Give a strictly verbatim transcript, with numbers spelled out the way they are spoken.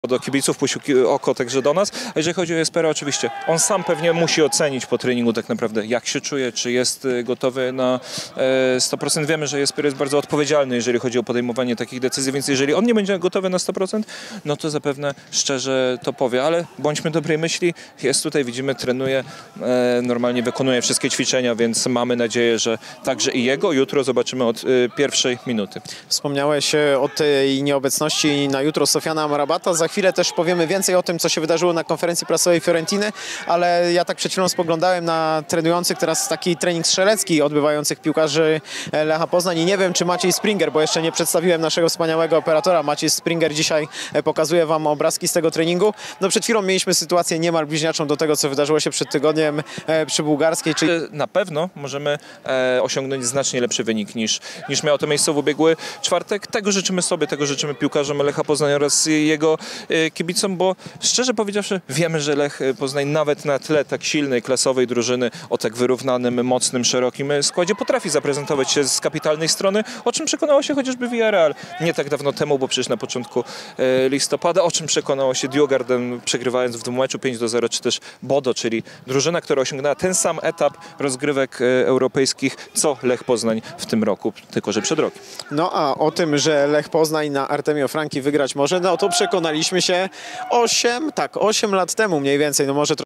do kibiców, puścił oko także do nas. A jeżeli chodzi o Jespera, oczywiście on sam pewnie musi ocenić po treningu tak naprawdę, jak się czuje, czy jest gotowy na sto procent. Wiemy, że Jesper jest bardzo odpowiedzialny, jeżeli chodzi o podejmowanie takich decyzji, więc jeżeli on nie będzie gotowy na sto procent, no to zapewne szczerze to powie, ale bądźmy dobrej myśli, jest tutaj, widzimy, trenuje, normalnie wykonuje wszystkie ćwiczenia, więc mamy nadzieję, że także i jego jutro zobaczymy od pierwszej minuty. Wspomniałeś o tej nieobecności na jutro Sofiana Amrabata. Za chwilę też powiemy więcej o tym, co się wydarzyło na konferencji prasowej Fiorentiny, ale ja tak przed chwilą spoglądałem na trenujących teraz taki trening strzelecki odbywających piłkarzy Lecha Poznań i nie wiem, czy Maciej Springer, bo jeszcze nie przedstawiłem naszego wspaniałego operatora. Maciej Springer dzisiaj pokazuje wam obrazki z tego treningu. No przed chwilą mieliśmy sytuację niemal bliźniaczą do tego, co wydarzyło się przed tygodniem przy Bułgarskiej. Czyli... Na pewno możemy osiągnąć znacznie lepszy wynik niż, niż miało to miejsce w ubiegły czwartek. Tego życzymy sobie, tego życzymy piłkarzom Lecha Poznań oraz jego kibicom, bo szczerze powiedziawszy wiemy, że Lech Poznań nawet na tle tak silnej, klasowej drużyny o tak wyrównanym, mocnym, szerokim składzie potrafi zaprezentować się z kapitalnej strony, o czym przekonało się chociażby Villarreal nie tak dawno temu, bo przecież na początku listopada, o czym przekonało się Djurgården, przegrywając w tym meczu pięć do zera, czy też Bodo, czyli drużyna, która osiągnęła ten sam etap rozgrywek europejskich, co Lech Poznań w tym roku, tylko że przed rokiem. No a o tym, że Lech Poznań na Artemio Franki wygrać może, no to przekonaliśmy się osiem, tak, osiem lat temu mniej więcej, no może